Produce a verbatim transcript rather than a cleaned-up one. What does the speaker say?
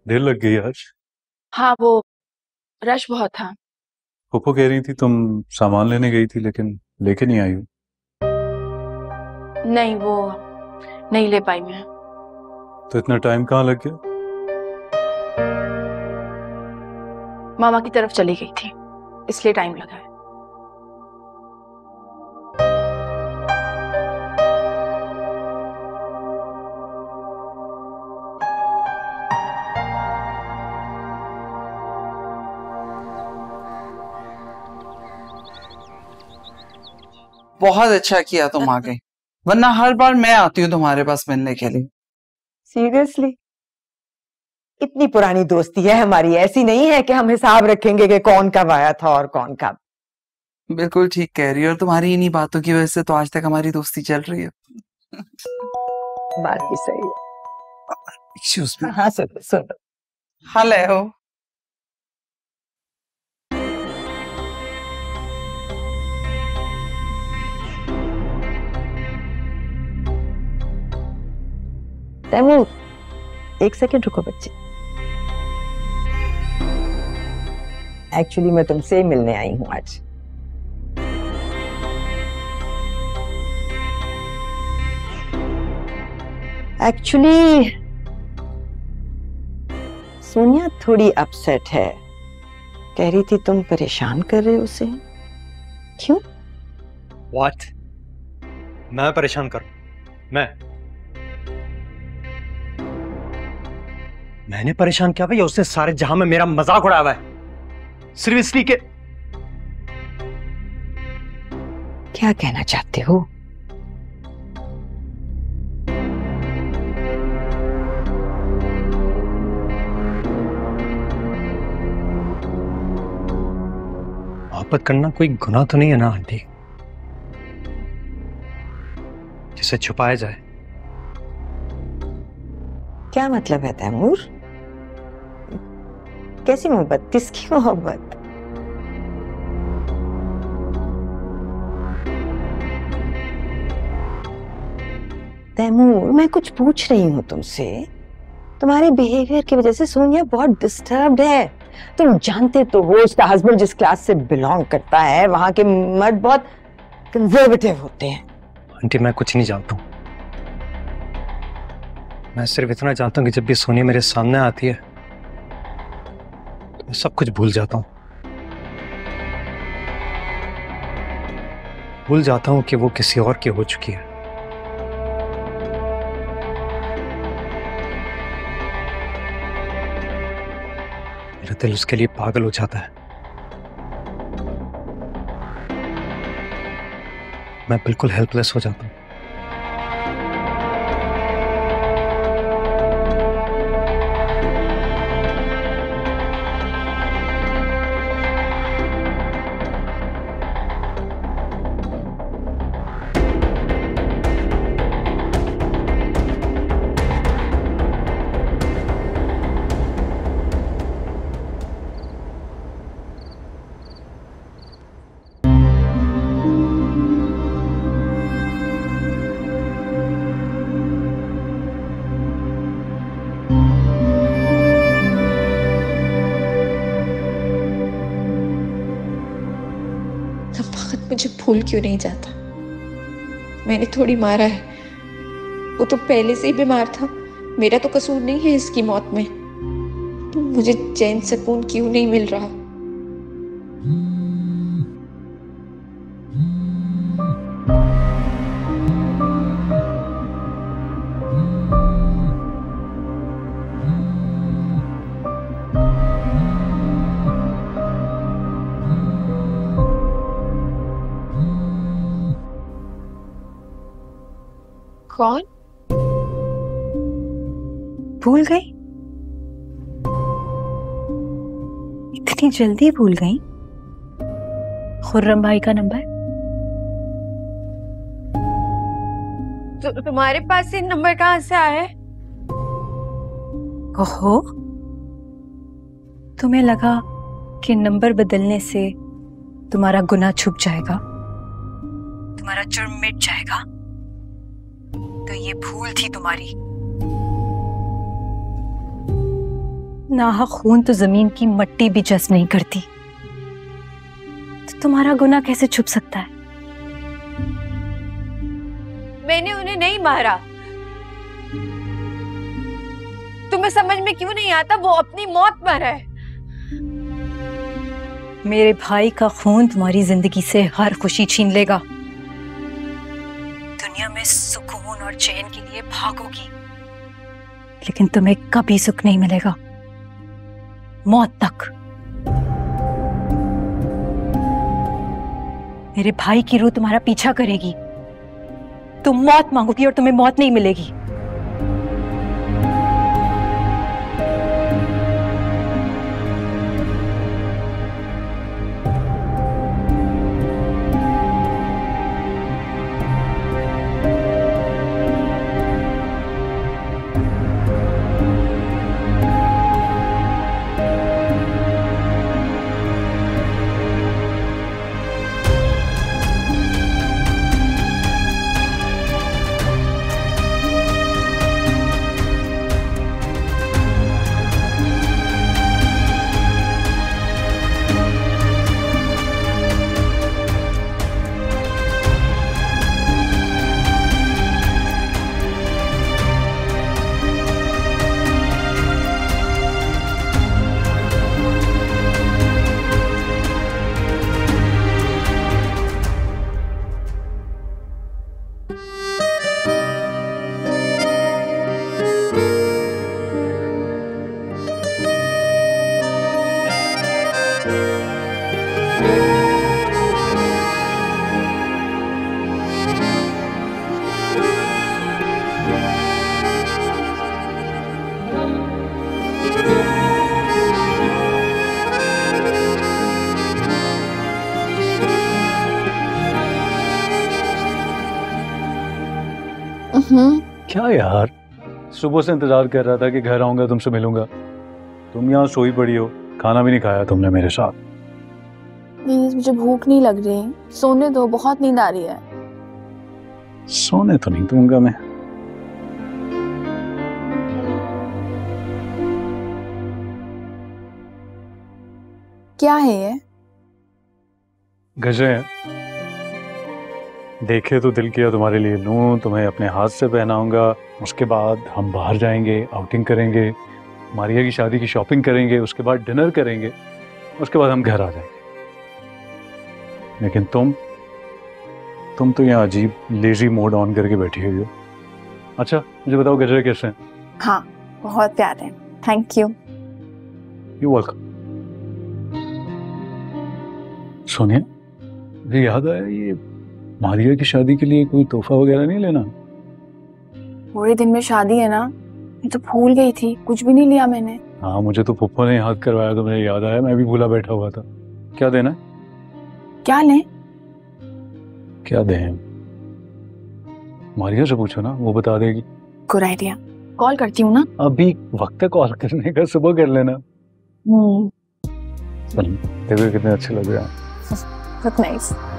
देर लग गई आज। हाँ, वो रश बहुत था। फूफो कह रही थी तुम सामान लेने गई थी लेकिन लेके नहीं आई हो। नहीं, वो नहीं ले पाई मैं। तो इतना टाइम कहाँ लग गया? मामा की तरफ चली गई थी, इसलिए टाइम लगा है। बहुत अच्छा किया तुम आ गई, वरना हर बार मैं आती हूँ तुम्हारे पास मिलने के लिए। सीरियसली? इतनी पुरानी दोस्ती है हमारी, ऐसी नहीं है कि हम हिसाब रखेंगे कि कौन कब आया था और कौन कब। बिल्कुल ठीक कह रही हो, और तुम्हारी इन्हीं बातों की वजह से तो आज तक हमारी दोस्ती चल रही है। बात भी सही है। Excuse me. हाँ सुनो सुनो। हेलो। तैमूर, एक सेकंड रुको बच्चे। एक्चुअली मैं तुमसे मिलने आई हूँ आज। एक्चुअली सोनिया थोड़ी अपसेट है, कह रही थी तुम परेशान कर रहे हो उसे। क्यों? What? मैं परेशान करूं? मैं मैंने परेशान किया भाई? उसने सारे जहां में मेरा मजाक उड़ाया हुआ है, सिर्फ इसलिए कि क्या कहना चाहते हो? मोहब्बत करना कोई गुनाह तो नहीं है ना आंटी, जिसे छुपाया जाए। क्या मतलब है तैमूर? कैसी मोहब्बत? किसकी मोहब्बत? तैमूर, मैं कुछ पूछ रही हूँ तुमसे। तुम्हारे बिहेवियर की वजह से सोनिया बहुत डिस्टर्ब्ड है। तुम जानते तो हो उसका हस्बैंड जिस क्लास से बिलोंग करता है, वहां के मर्द बहुत कंजर्वेटिव होते हैं। आंटी मैं कुछ नहीं जानता हूं, मैं सिर्फ इतना जानता हूं कि जब भी सोनिया मेरे सामने आती है तो मैं सब कुछ भूल जाता हूं। भूल जाता हूं कि वो किसी और की हो चुकी है। मेरा दिल उसके लिए पागल हो जाता है। मैं बिल्कुल हेल्पलेस हो जाता हूं। मुझे भूल क्यों नहीं जाता? मैंने थोड़ी मारा है, वो तो पहले से ही बीमार था। मेरा तो कसूर नहीं है इसकी मौत में। तो मुझे चैन सुकून क्यों नहीं मिल रहा? कौन? भूल गई? इतनी जल्दी भूल गई? खुर्रम भाई का नंबर? तो तुम्हारे पास ये नंबर कहाँ से आया है? ओहो, तुम्हें लगा कि नंबर बदलने से तुम्हारा गुनाह छुप जाएगा, तुम्हारा जुर्म मिट जाएगा? तो ये भूल थी तुम्हारी। नाहक खून तो जमीन की मट्टी भी जस नहीं करती, तो तुम्हारा गुनाह कैसे छुप सकता है? मैंने उन्हें नहीं मारा। तुम्हें समझ में क्यों नहीं आता? वो अपनी मौत मरा है। मेरे भाई का खून तुम्हारी जिंदगी से हर खुशी छीन लेगा। दुनिया में सुकून और चैन के लिए भागोगी, लेकिन तुम्हें कभी सुख नहीं मिलेगा, मौत तक। मेरे भाई की रूह तुम्हारा पीछा करेगी। तुम मौत मांगोगी और तुम्हें मौत नहीं मिलेगी। क्या यार, सुबह से इंतजार कर रहा था कि घर आऊंगा तुमसे मिलूंगा। तुम यहाँ सोई पड़ी हो, खाना भी नहीं खाया तुमने मेरे साथ। प्लीज, मुझे भूख नहीं लग रही, सोने दो, बहुत नींद आ रही है। सोने तो नहीं दूंगा मैं। क्या है ये? गजे हैं, देखे तो दिल किया तुम्हारे लिए लूं, तुम्हें अपने हाथ से पहनाऊंगा। उसके बाद हम बाहर जाएंगे, आउटिंग करेंगे, मारिया की शादी की शॉपिंग करेंगे, उसके बाद डिनर करेंगे, उसके बाद हम घर आ जाएंगे। लेकिन तुम तुम तो यहाँ अजीब लेजी मोड ऑन करके बैठी हुई हो। अच्छा मुझे बताओ गजरे कैसे हैं? हाँ, बहुत प्यारे हैं, thank you. You welcome. Sonia, मुझे याद आया, ये मारिया की शादी के लिए कोई तोहफा वगैरह नहीं लेना? पूरे दिन में शादी है ना, मैं तो भूल गई थी, कुछ भी नहीं लिया मैंने। हाँ, मुझे तो पुप्पो ने याद करवाया तो मुझे याद आया, मैं भी भूला बैठा हुआ था। क्या देना है? क्या लें? क्या दें? मारिया से पूछो ना, वो बता देगी। गुड आइडिया, कॉल करती हूँ ना। अभी वक्त है कॉल करने का, सुबह कर लेना। हम्म, चल, देखो कितने अच्छे लग रहे हैं। बहुत नाइस।